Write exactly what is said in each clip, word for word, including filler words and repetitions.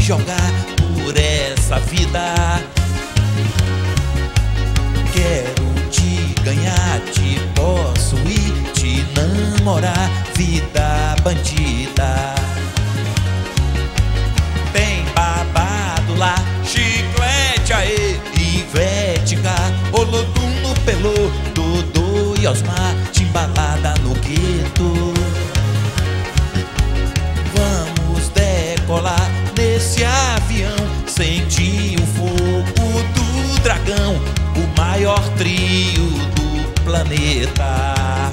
jogar por essa vida. Quero te ganhar, te possuir, te namorar, vida bandida. Tem babado lá, chiclete aê, Ivética, Olotuno, Pelô, Dodô e Osmar, timbalada no gueto. Vamos decolar nesse avião, sentir o fogo do dragão, o maior trio do planeta.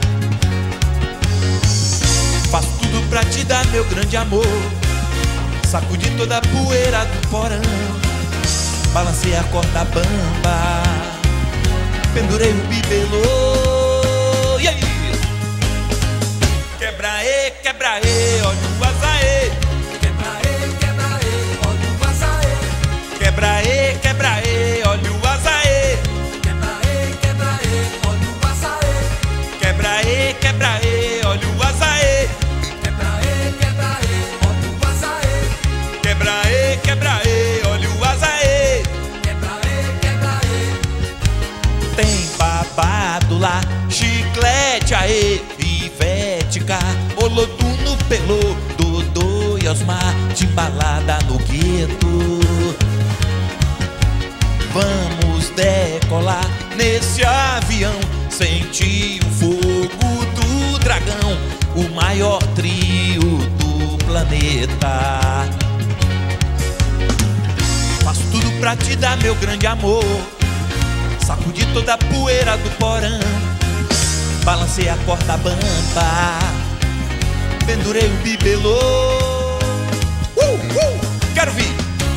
Faço tudo pra te dar meu grande amor, sacudi toda a poeira do porão, balancei a corda bamba, pendurei o bibelô. E aí? Quebra e, quebra e, olha o azaê. Quebra e, quebra e, olha o azaê. Quebra e, quebra e, olha o azaê. Quebra e, quebra e, olha o azaê. Quebra e, quebra e, olha o azaê. Quebra e, quebra e, olha o azaê. Quebra e, quebra e, olha o azaê. Quebra e, quebra e. Tem babado lá, chiclete aê, Ivética, Olotuno, Pelô, Dodô e Osmar, timbalada no gueto. Vamos decolar nesse avião, sentir o fogo do dragão, o maior trio do planeta. Faço tudo pra te dar meu grande amor, sacudi toda a poeira do porão, balancei a corda bamba, pendurei o bibelô. Uh, uh, quero vir.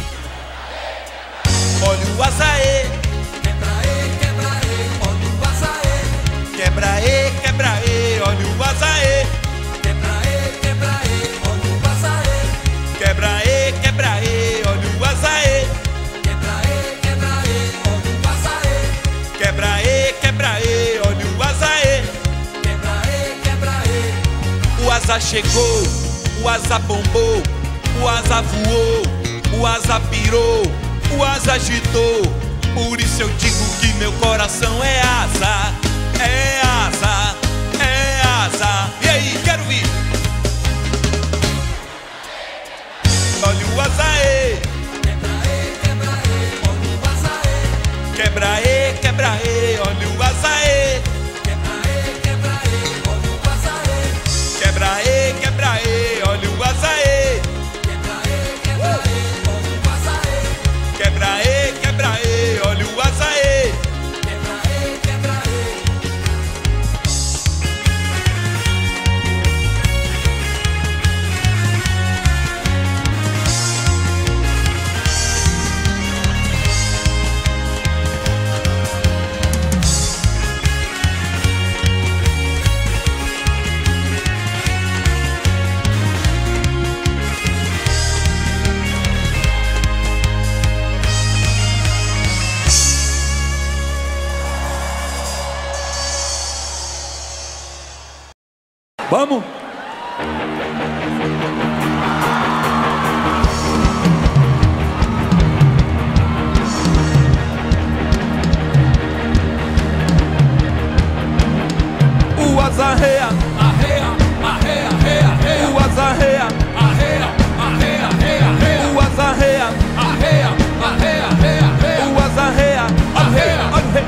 Olha o azaê. Quebra e, quebra e, olha o azaê. Quebra e, quebra e, olha o azaê. Quebra e, quebra e, olha o azaê. Quebra e, quebra e, olha o azaê. Quebra e, quebra e, olha o azaê. Quebra e, quebra e, olha o azaê. Quebra e, quebra e. O asa chegou, o asa bombou, o asa voou, o asa pirou, o asa agitou. Por isso eu digo que meu coração é asa, é asa, é asa. E aí, quero vir. Olha o azaê. Quebra e, quebra e, olha o azaê. Quebra e, quebra e, olha o azaê. Quebra e, quebra e, olha o azaê. Quebra e, quebra e, olha o azaê. Quebra e, quebra e, olha o azaê. Quebra e, quebra e, olha o azaê. Quebra e, quebra e. Vamos? O azarreia, Arreia, arreia, arreia, arreia. o azarreia, Arreia, arreia, arreia, arreia. o azarreia, Arreia, arreia, arreia, arreia. o azarreia, Arreia. olha o rei.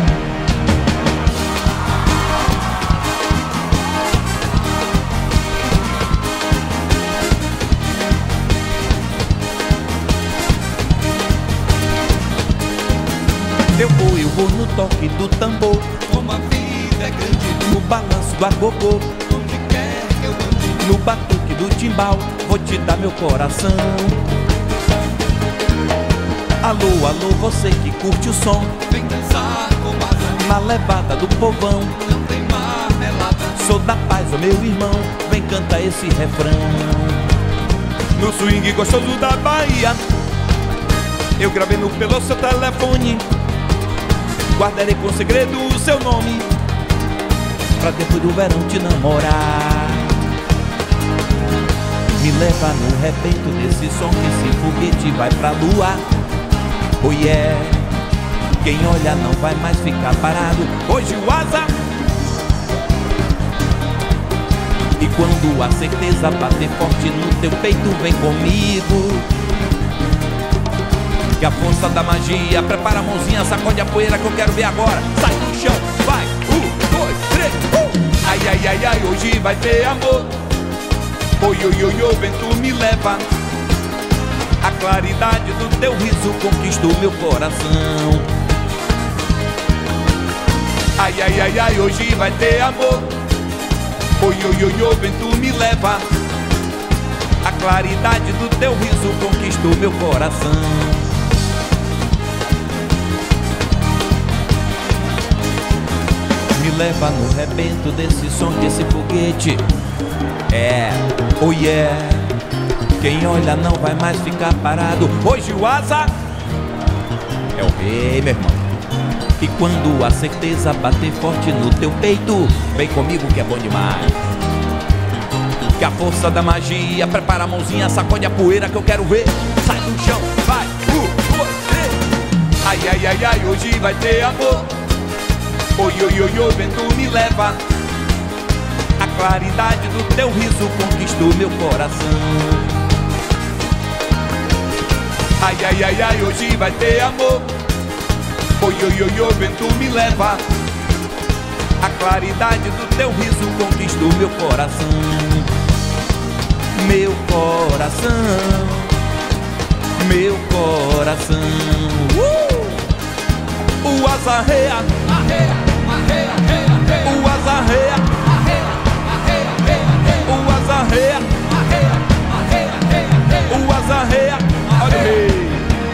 Eu vou, eu vou no toque do tambor, Como a vida é grande, no balanço do agogô, onde quer que eu ande. no batuque do timbal, vou te dar meu coração. Alô, alô, você que curte o som, Vem dançar com asa, na levada do povão. não tem marmelada. Sou da paz, ô meu irmão, vem cantar esse refrão. No swing gostoso da Bahia, eu gravei no pelo seu telefone, guardarei com segredo o seu nome, pra depois do verão te namorar. Me leva no rebento desse som que esse foguete vai pra lua. Oh yeah, quem olha não vai mais ficar parado. Hoje o asa. E quando a certeza bater forte no teu peito, vem comigo. Que a força da magia prepara a mãozinha, sacode a poeira que eu quero ver agora. Sai do chão, vai, um, dois, três, uh! Ai, ai, ai, ai, hoje vai ter amor. Oi, oi, oi, o vento me leva. A claridade do teu riso conquistou meu coração. Ai, ai, ai, ai, hoje vai ter amor. Oi, oi, oi, o vento me leva. A claridade do teu riso conquistou meu coração. Me leva no rebento desse som, desse foguete. É, oh yeah, quem olha não vai mais ficar parado. Hoje o asa é o rei, meu irmão. E quando a certeza bater forte no teu peito, vem comigo que é bom demais. Que a força da magia prepara a mãozinha, sacode a poeira que eu quero ver. Sai do chão, vai, um, dois, três. Ai, ai, ai, ai, hoje vai ter amor. Oi, oi, oi, o vento me leva. A claridade do teu riso conquistou meu coração. Ai, ai, ai, ai, hoje vai ter amor. Oi, oi, oi, o vento me leva. A claridade do teu riso conquistou meu coração. Meu coração, meu coração. uh! O asa arreia, Arreia, arreia, arreia, arreia. o asa arreia, Arreia, arreia, arreia, arreia. o asa arreia, Arreia, arreia, arreia, arreia. o asa arreia. Olha o rei.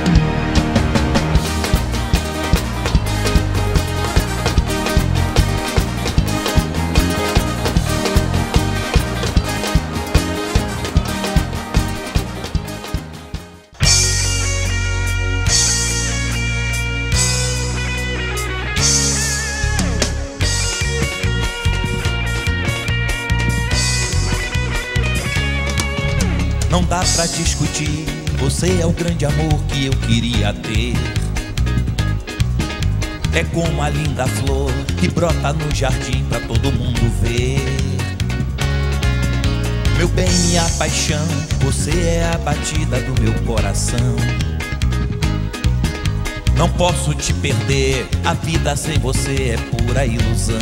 Não dá pra discutir, você é o grande amor que eu queria ter. É como a linda flor que brota no jardim pra todo mundo ver. Meu bem, minha paixão, você é a batida do meu coração. Não posso te perder, a vida sem você é pura ilusão.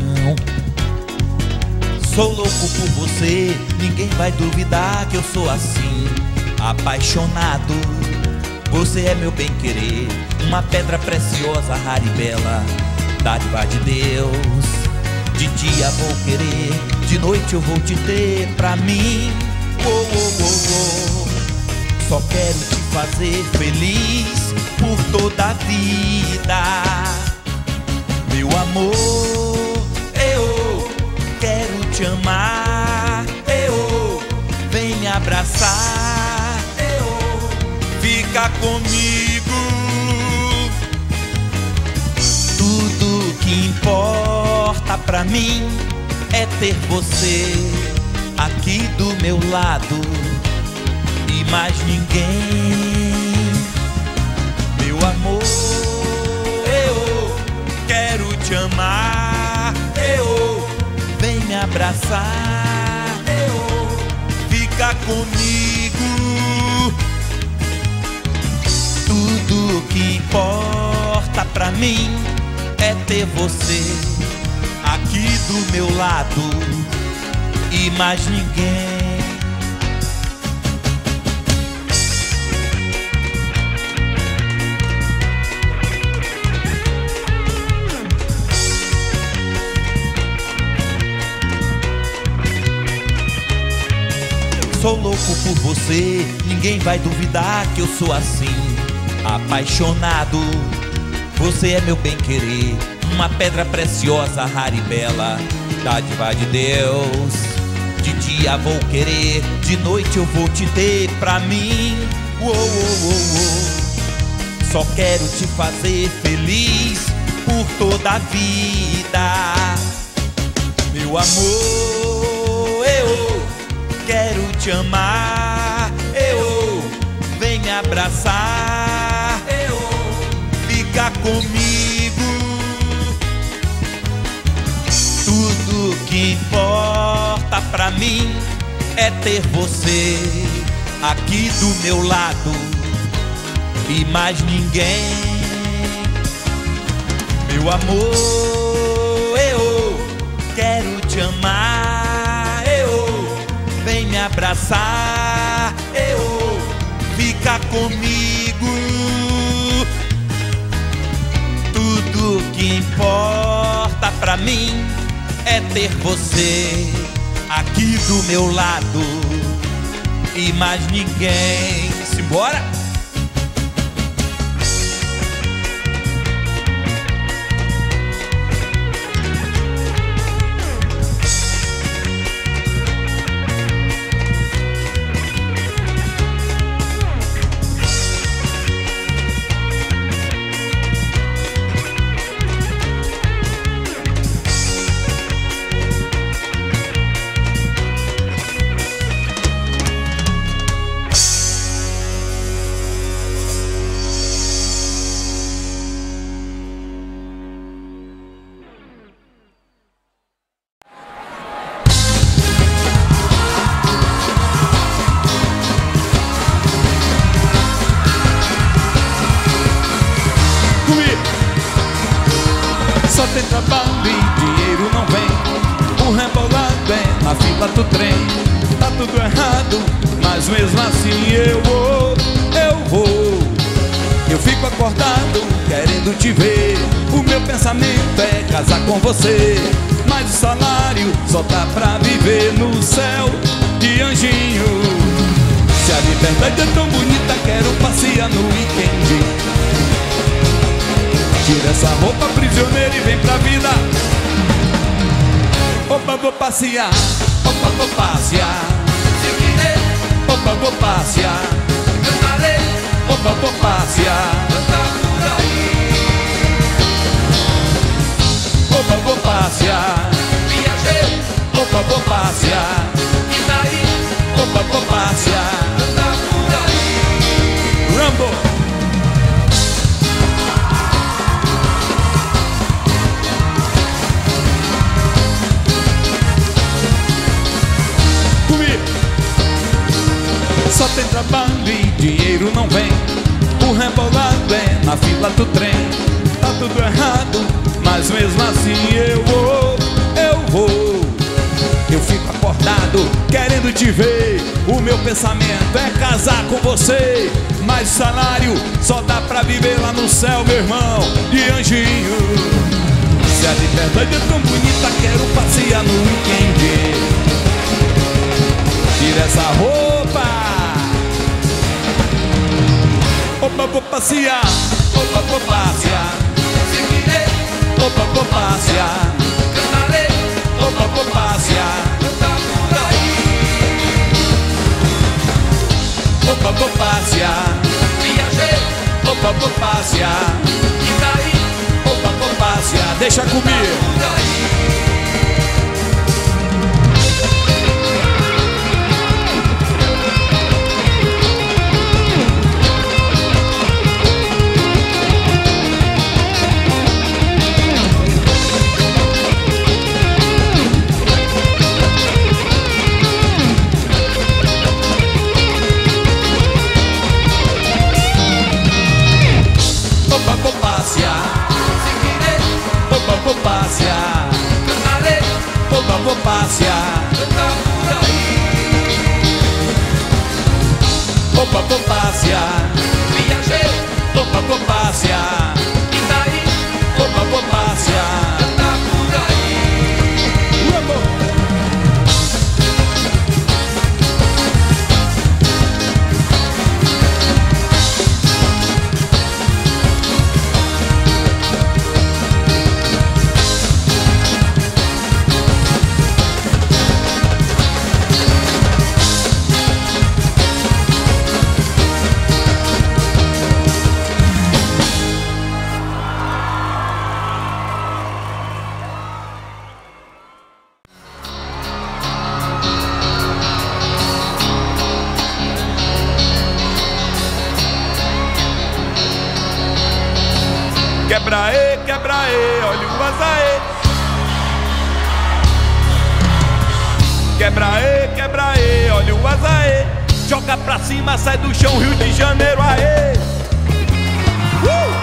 Sou louco por você, ninguém vai duvidar que eu sou assim, apaixonado. Você é meu bem-querer, uma pedra preciosa, rara e bela, dádiva de Deus. De dia vou querer, de noite eu vou te ter pra mim. Oh, oh, oh, oh. Só quero te fazer feliz por toda a vida. Meu amor, eu quero te amar, eu vem me abraçar, eu fica comigo. Tudo que importa pra mim é ter você aqui do meu lado e mais ninguém. Meu amor, eu quero te amar, eu vem me abraçar, eu fica comigo. Tudo que importa pra mim é ter você aqui do meu lado e mais ninguém. Sou louco por você, ninguém vai duvidar que eu sou assim, apaixonado. Você é meu bem-querer, uma pedra preciosa, rara e bela, dádiva de Deus. De dia vou querer, de noite eu vou te ter pra mim. Oh, oh, oh, oh. Só quero te fazer feliz por toda a vida. Meu amor, eu quero te amar. Eu, vem me abraçar. Eu, fica comigo. Tudo que importa pra mim é ter você aqui do meu lado e mais ninguém. Meu amor, eu quero te amar. Eu, vem me abraçar. Eu, fica comigo. Tudo que importa pra mim é ter você aqui do meu lado e mais ninguém. Simbora! Só tem trabalho e dinheiro não vem. O rebolado é na fila do trem. Tá tudo errado, mas mesmo assim eu vou, eu vou. Eu fico acordado querendo te ver. O meu pensamento é casar com você, mas o salário só dá pra viver no céu de anjinho. Se a liberdade é tão bonita, quero passear no weekend. Tira essa roupa prisioneira e vem pra vida. Opa, vou passear. Opa, vou passear. Se quiser, Opa, vou passear. cantarei, Opa, vou passear. cantar por aí. Opa, vou passear. Viajei, Opa, vou passear. e daí, Opa, vou passear. cantar por aí. Rambo. Só tem trabalho e dinheiro não vem. O rebolado é na fila do trem. Tá tudo errado, mas mesmo assim eu vou, eu vou. Eu fico acordado querendo te ver. O meu pensamento é casar com você, mas o salário só dá pra viver lá no céu, meu irmão, de anjinho. Se a liberdade é tão bonita, quero passear no weekend. Tira essa roupa. Opa, vou passear. Opa, vou passear. Se quiser, Opa, vou passear. cantarei, Opa, vou passear. cantar por aí. Opa, vou passear. Viajei, Opa, vou passear. e daí, Opa, vou passear. Deixa comigo. por aí. Opa, vou passear. Se quiser, Opa, vou passear. cantarei, Opa, vou passear. cantar por aí. Opa, vou passear. Viajei, Opa, vou passear. e daí, Opa, vou passear. cantar por aí. Rambo. Quebra aí, quebra aí, olha o azaê. Quebra aí, quebra aí, olha o azaê. Joga pra cima, sai do chão, Rio de Janeiro, aê. Uh!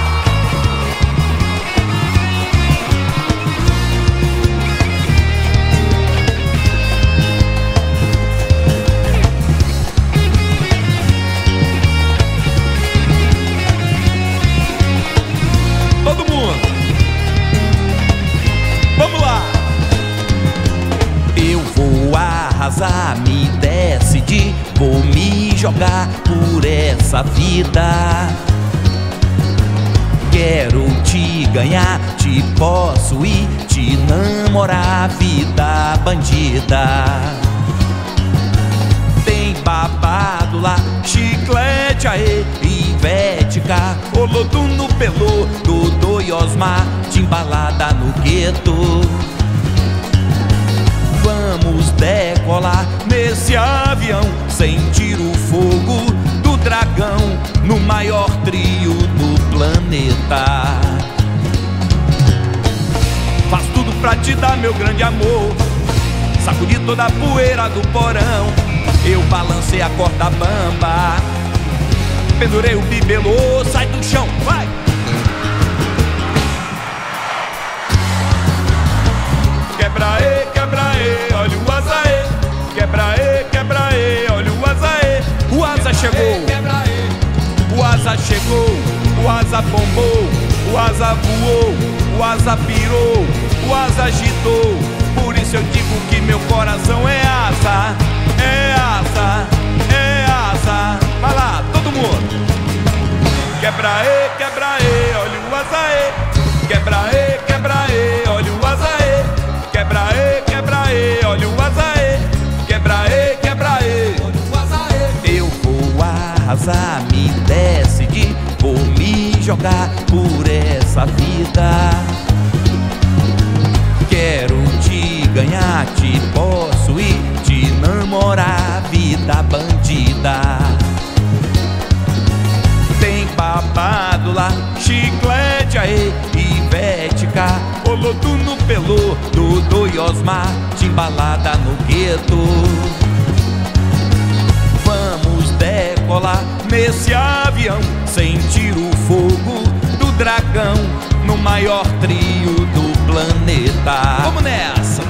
Todo mundo, vamos lá. Eu vou arrasar, me decidi, vou me jogar por essa vida. Quero te ganhar, te possuir, te namorar, vida bandida. Tem babado lá, chiclete aê, Ivete cá, Olodo no Pelô, Dodô e Osmar, timbalada no gueto. Vamos decolar nesse avião, sentir o fogo do dragão, no maior trio do planeta. Faz tudo pra te dar meu grande amor, sacudi toda a poeira do porão. Eu balancei a corda bamba, pendurei o bibelô, sai do chão, vai! Quebra aí, quebra aí, olha o azaê. Quebra aí, quebra aí, olha o azaê. O asa chegou, o asa chegou, o asa bombou, o asa voou, o asa pirou, o asa agitou. Por isso eu digo que meu coração é asa, é asa, é asa. Vai lá, todo mundo. Quebra aí, quebra aí, olha o azaê. Quebra aí, quebra aí, olha o azaê. Quebra aí, quebra aí, olha o azaê. Quebra aí, quebra aí, olha o azaê. Eu vou arrasar, me decidi, vou me jogar por essa vida. Quero te ganhar, te possuir, te namorar, vida bandida. Tem babado lá, chiclete aê, Ivete cá, Olodo no Pelô, Dodô e Osmar, timbalada no gueto. Vamos decolar nesse avião, sentir o fogo do dragão, no maior trio do planeta. Vamos nessa!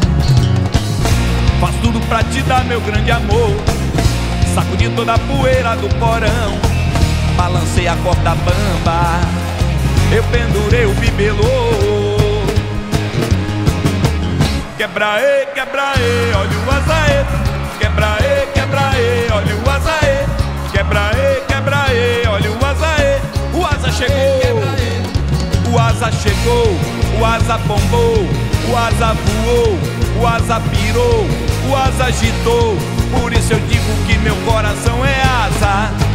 Faz tudo pra te dar meu grande amor, sacudi toda a poeira do porão, balancei a corda bamba, eu pendurei o bibelô. Quebra aí, quebra aí, olha o azaê. Quebra aí, quebra aí, olha o azaê. Quebra aí, quebra aí, olha o azaê. O asa chegou, o asa chegou, o asa bombou, o asa voou, o asa pirou, o asa agitou. Por isso eu digo que meu coração é asa.